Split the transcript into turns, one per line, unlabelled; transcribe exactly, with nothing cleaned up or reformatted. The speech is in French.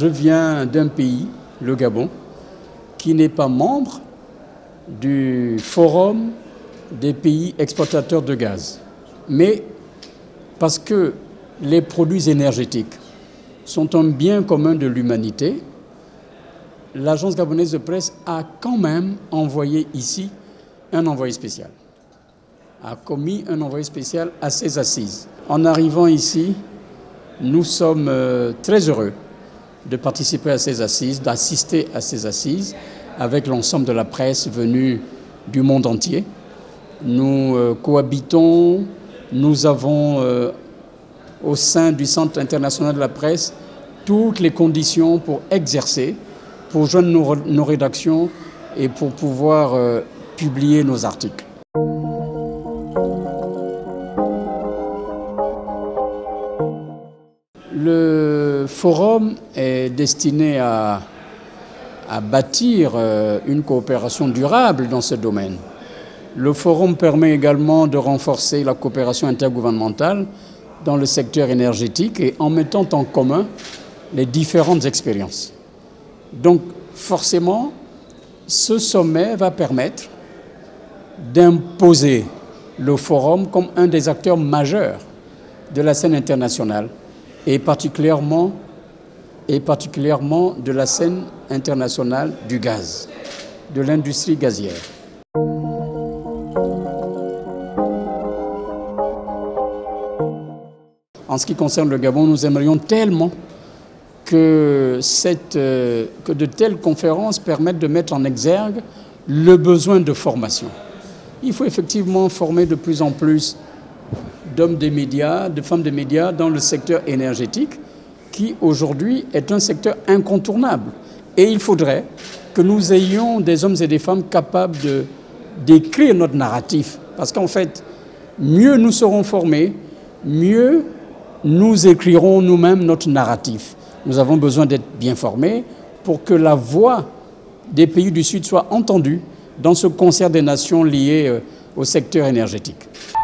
je viens d'un pays, le Gabon, qui n'est pas membre du Forum des pays exportateurs de gaz. Mais parce que les produits énergétiques sont un bien commun de l'humanité, l'agence gabonaise de presse a quand même envoyé ici un envoyé spécial, a commis un envoyé spécial à ces assises. En arrivant ici, nous sommes très heureux de participer à ces assises, d'assister à ces assises avec l'ensemble de la presse venue du monde entier. Nous euh, cohabitons, nous avons euh, au sein du Centre international de la presse toutes les conditions pour exercer, pour joindre nos, nos rédactions et pour pouvoir euh, publier nos articles. Le forum est destiné à, à bâtir euh, une coopération durable dans ce domaine. Le forum permet également de renforcer la coopération intergouvernementale dans le secteur énergétique et en mettant en commun les différentes expériences. Donc forcément, ce sommet va permettre d'imposer le forum comme un des acteurs majeurs de la scène internationale et particulièrement, et particulièrement de la scène internationale du gaz, de l'industrie gazière. En ce qui concerne le Gabon, nous aimerions tellement que, cette, euh, que de telles conférences permettent de mettre en exergue le besoin de formation. Il faut effectivement former de plus en plus d'hommes des médias, de femmes des médias dans le secteur énergétique, qui aujourd'hui est un secteur incontournable. Et il faudrait que nous ayons des hommes et des femmes capables de, d'écrire notre narratif. Parce qu'en fait, mieux nous serons formés, mieux nous écrirons nous-mêmes notre narratif. Nous avons besoin d'être bien formés pour que la voix des pays du Sud soit entendue dans ce concert des nations liées au secteur énergétique.